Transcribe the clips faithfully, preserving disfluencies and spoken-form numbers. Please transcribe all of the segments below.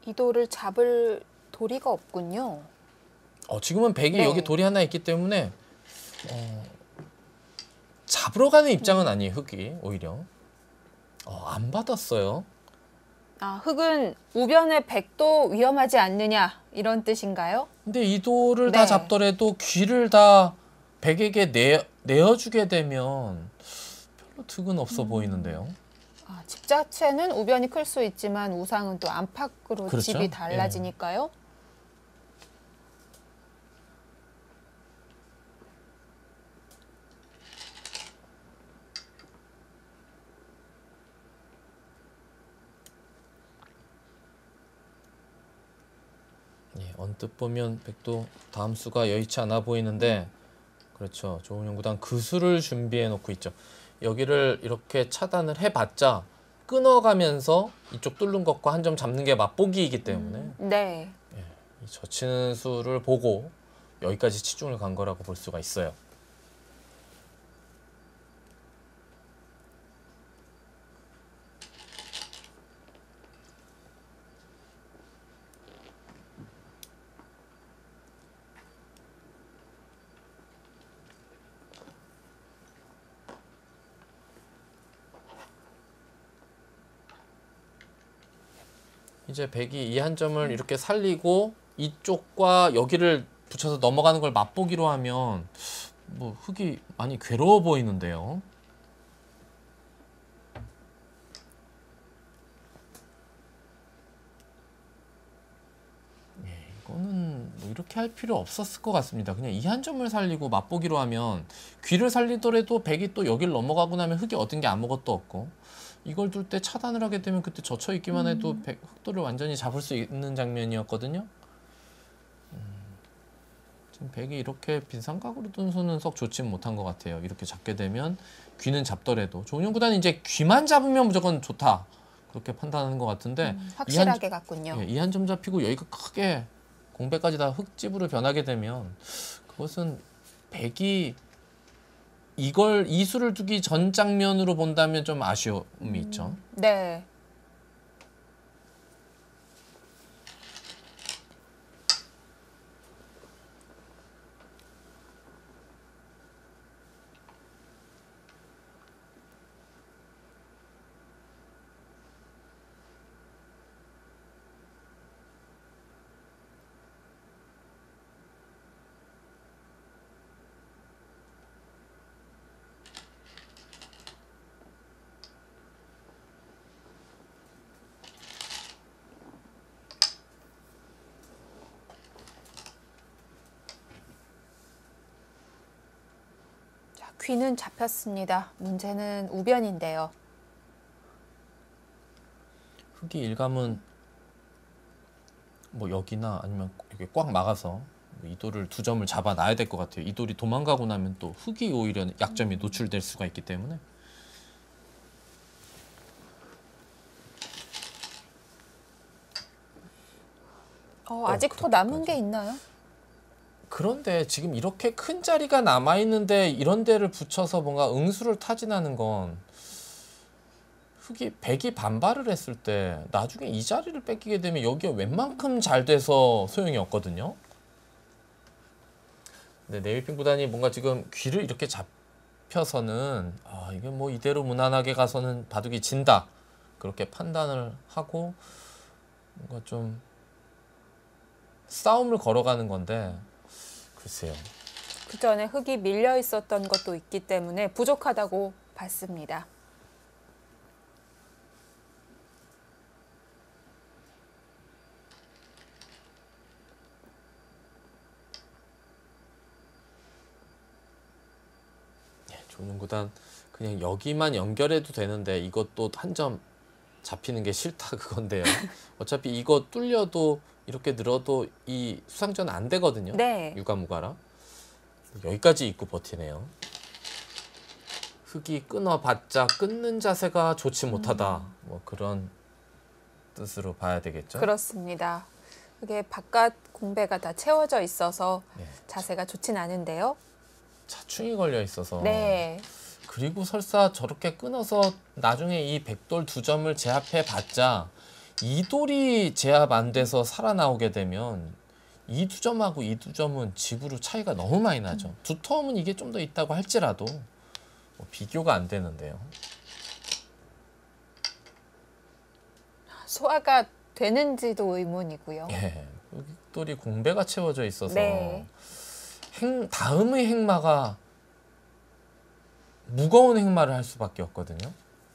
이 돌을 잡을 도리가 없군요. 어, 지금은 백이 네. 여기 돌이 하나 있기 때문에 어, 잡으러 가는 입장은 음. 아니에요. 흑이 오히려. 어, 안 받았어요. 아, 흑은 우변의 백도 위험하지 않느냐 이런 뜻인가요? 근데 이 돌을 네. 다 잡더라도 귀를 다 백에게 내, 내어주게 되면 별로 득은 없어 음. 보이는데요. 아, 집 자체는 우변이 클 수 있지만 우상은 또 안팎으로 그렇죠? 집이 달라지니까요. 예, 언뜻 보면 백도 다음 수가 여의치 않아 보이는데 그렇죠. 조은영 그 수를 준비해 놓고 있죠. 여기를 이렇게 차단을 해봤자 끊어가면서 이쪽 뚫는 것과 한 점 잡는 게 맛보기이기 때문에 음, 네. 예, 이 젖히는 수를 보고 여기까지 치중을 간 거라고 볼 수가 있어요. 이제 백이 이 한 점을 이렇게 살리고 이쪽과 여기를 붙여서 넘어가는 걸 맛보기로 하면 뭐 흑이 많이 괴로워 보이는데요. 예, 이거는 뭐 이렇게 할 필요 없었을 것 같습니다. 그냥 이 한 점을 살리고 맛보기로 하면 귀를 살리더라도 백이 또 여기를 넘어가고 나면 흑이 얻은 게 아무것도 없고 이걸 둘 때 차단을 하게 되면 그때 젖혀 있기만 해도 음. 백, 흑도를 완전히 잡을 수 있는 장면이었거든요. 음, 지금 백이 이렇게 빈삼각으로 둔 수는 썩 좋진 못한 것 같아요. 이렇게 잡게 되면 귀는 잡더라도 조은영 구단은 이제 귀만 잡으면 무조건 좋다 그렇게 판단하는 것 같은데 음, 확실하게 갔군요. 예, 이 한 점 잡히고 여기가 크게 공백까지 다 흑집으로 변하게 되면 그것은 백이 이걸 이 수를 두기 전 장면으로 본다면 좀 아쉬움이 음, 있죠. 네. 자, 귀는 잡혔습니다. 문제는 우변인데요. 흑이 일감은 뭐 여기나 아니면 이렇게 꽉 막아서 이 돌을 두 점을 잡아놔야 될 것 같아요. 이 돌이 도망가고 나면 또 흑이 오히려 약점이 노출될 수가 있기 때문에. 어, 어, 아직도 남은 그렇게까지. 게 있나요? 그런데 지금 이렇게 큰 자리가 남아있는데 이런 데를 붙여서 뭔가 응수를 타진하는 건 흑이 백이 반발을 했을 때 나중에 이 자리를 뺏기게 되면 여기가 웬만큼 잘 돼서 소용이 없거든요. 근데 네이핑 구단이 뭔가 지금 귀를 이렇게 잡혀서는 아 이게 뭐 이대로 무난하게 가서는 바둑이 진다 그렇게 판단을 하고 뭔가 좀 싸움을 걸어가는 건데 글쎄요. 그 전에 흑이 밀려 있었던 것도 있기 때문에 부족하다고 봤습니다. 조은영 구단 그냥 여기만 연결해도 되는데 이것도 한 점 잡히는 게 싫다 그건데요. 어차피 이거 뚫려도 이렇게 늘어도 이 수상전 안 되거든요. 네. 유가무가라. 여기까지 입고 버티네요. 흑이 끊어봤자 끊는 자세가 좋지 못하다. 음. 뭐 그런 뜻으로 봐야 되겠죠. 그렇습니다. 그게 바깥 공배가 다 채워져 있어서 네. 자세가 좋진 않은데요. 차충이 걸려 있어서 네. 그리고 설사 저렇게 끊어서 나중에 이 백돌 두 점을 제압해 봤자 이돌이 제압 안 돼서 살아나오게 되면 이 두 점하고 이 두 점은 집으로 차이가 너무 많이 나죠. 두 텀은 이게 좀 더 있다고 할지라도 뭐 비교가 안 되는데요. 소화가 되는지도 의문이고요. 예, 흑돌이 공배가 채워져 있어서 네. 행, 다음의 행마가 무거운 행마를 할 수밖에 없거든요.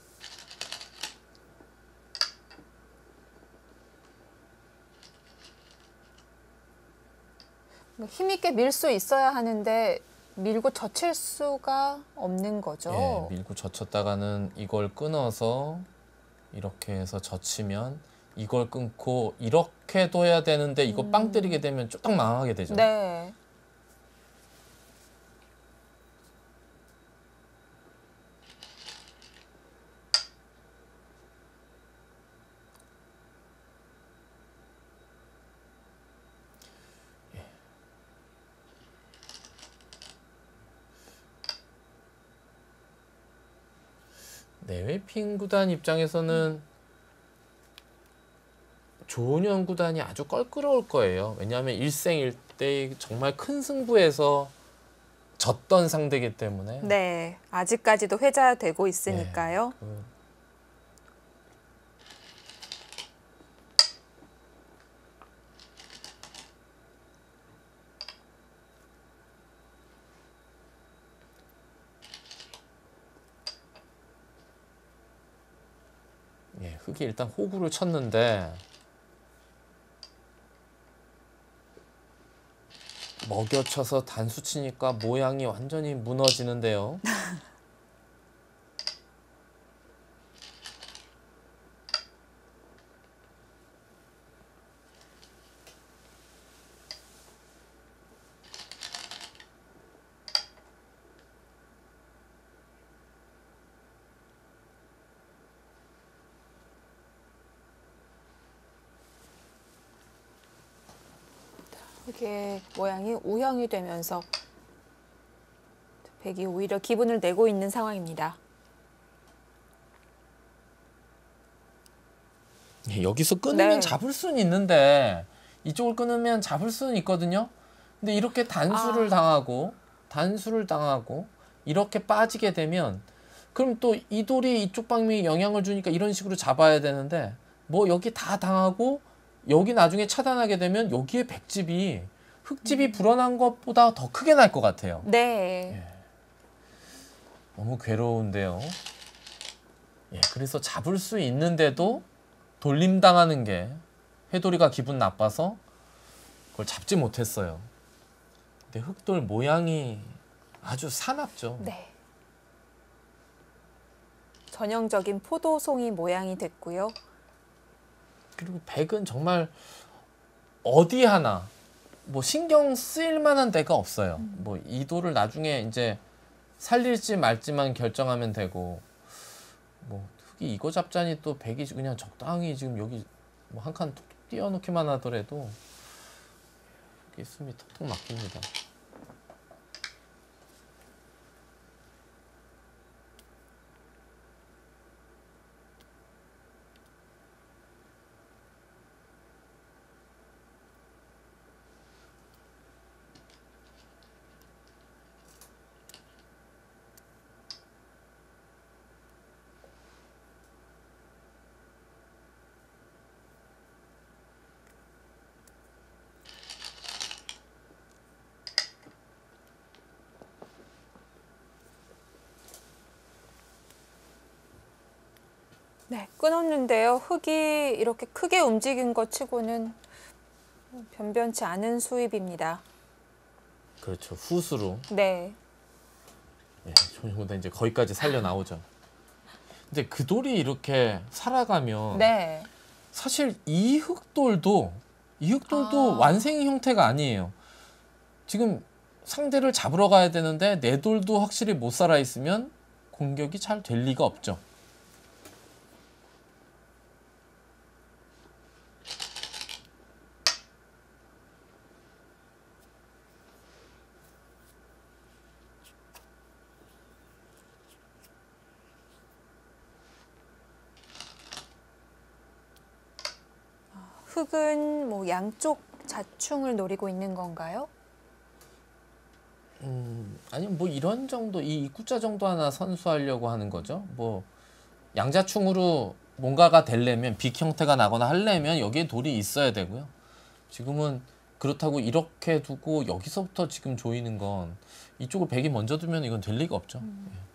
힘있게 밀 수 있어야 하는데 밀고 젖힐 수가 없는 거죠. 예, 밀고 젖혔다가는 이걸 끊어서 이렇게 해서 젖히면 이걸 끊고 이렇게도 해야 되는데 이거 음. 빵 때리게 되면 쫄딱 망하게 되죠. 네. 내외핑 구단 입장에서는 조은현 구단이 아주 껄끄러울 거예요. 왜냐하면 일생일대 정말 큰 승부에서 졌던 상대이기 때문에. 네. 아직까지도 회자되고 있으니까요. 예, 그 예, 흑이 일단 호구를 쳤는데 먹여쳐서 단수 치니까 모양이 완전히 무너지는데요. 이게 모양이 우형이 되면서 백이 오히려 기분을 내고 있는 상황입니다. 예, 여기서 끊으면 네. 잡을 수는 있는데 이쪽을 끊으면 잡을 수는 있거든요. 근데 이렇게 단수를 아. 당하고 단수를 당하고 이렇게 빠지게 되면 그럼 또 이 돌이 이쪽 방향에 영향을 주니까 이런 식으로 잡아야 되는데 뭐 여기 다 당하고 여기 나중에 차단하게 되면 여기에 백집이 흑집이 불어난 것보다 더 크게 날 것 같아요. 네. 예. 너무 괴로운데요. 예, 그래서 잡을 수 있는데도 돌림당하는 게 해돌이가 기분 나빠서 그걸 잡지 못했어요. 근데 흑돌 모양이 아주 사납죠. 네. 전형적인 포도송이 모양이 됐고요. 그리고 백은 정말 어디 하나 뭐 신경 쓰일 만한 데가 없어요. 음. 뭐 이도를 나중에 이제 살릴지 말지만 결정하면 되고 뭐 흑이 이거 잡자니 또 백이 그냥 적당히 지금 여기 뭐 한 칸 툭툭 띄워놓기만 하더라도 여기 숨이 턱턱 막힙니다. 네, 끊었는데요. 흑이 이렇게 크게 움직인 것 치고는 변변치 않은 수입입니다. 그렇죠. 후수로. 네. 예, 조용보다 이제 거기까지 살려 나오죠. 근데 그 돌이 이렇게 살아가면 네. 사실 이 흑돌도 이 흑돌도 아. 완생 형태가 아니에요. 지금 상대를 잡으러 가야 되는데 내 돌도 확실히 못 살아 있으면 공격이 잘 될 리가 없죠. 흙은 뭐 양쪽 자충을 노리고 있는 건가요? 음, 아니면 뭐 이런 정도, 이 입구자 정도 하나 선수하려고 하는 거죠. 뭐 양자충으로 뭔가가 되려면 빅 형태가 나거나 하려면 여기에 돌이 있어야 되고요. 지금은 그렇다고 이렇게 두고 여기서부터 지금 조이는 건 이쪽을 백이 먼저 두면 이건 될 리가 없죠. 음. 예.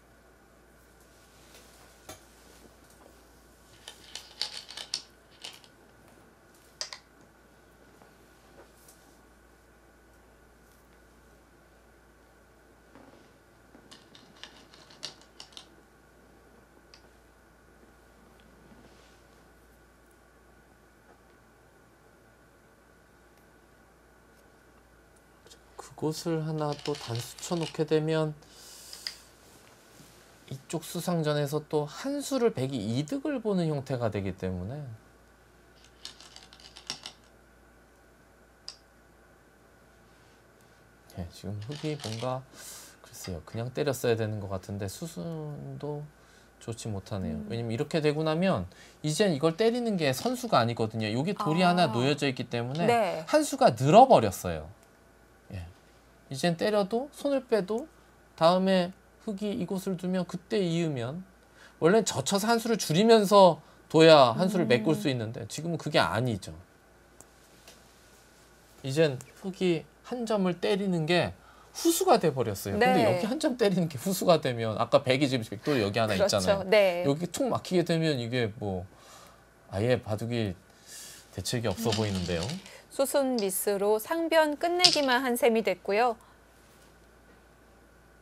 그곳을 하나 또 단수 쳐놓게 되면 이쪽 수상전에서 또 한 수를 백이 이득을 보는 형태가 되기 때문에 예, 지금 흙이 뭔가 글쎄요 그냥 때렸어야 되는 것 같은데 수순도 좋지 못하네요. 음. 왜냐면 이렇게 되고 나면 이젠 이걸 때리는 게 선수가 아니거든요. 여기 돌이 아. 하나 놓여져 있기 때문에 네. 한 수가 늘어버렸어요. 예. 이젠 때려도 손을 빼도 다음에 흙이 이곳을 두면 그때 이으면 원래는 젖혀서 한 수를 줄이면서 둬야 한 수를 음. 메꿀 수 있는데 지금은 그게 아니죠. 이젠 흙이 한 점을 때리는 게 후수가 돼버렸어요. 네. 근데 여기 한 점 때리는 게 후수가 되면 아까 백이 지금 백돌이 여기 하나 그렇죠. 있잖아요. 네. 여기 툭 막히게 되면 이게 뭐 아예 바둑이 대책이 없어 보이는데요. 수순 미스로 상변 끝내기만 한 셈이 됐고요.